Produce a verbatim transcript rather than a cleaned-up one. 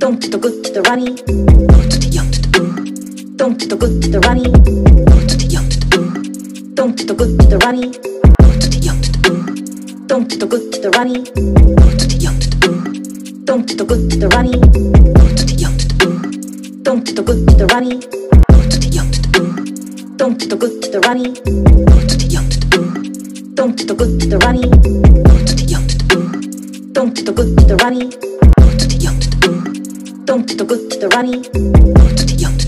Don't to the good to the runny, to the young to the ooh. Don't to the good to the runny, to the young to the ooh. Don't to the good to the runny, to the young to the ooh. Don't to the good to the runny, to the young to the ooh. Don't to the good to the runny, to the young to the ooh. Don't to the good to the runny, to the young to the ooh. Don't to the good to the runny, to the young to the ooh. Don't to the good to the runny, to the young to the ooh. Don't to the good to the runny, to the young to the ooh. Don't to the good to the runny, to the young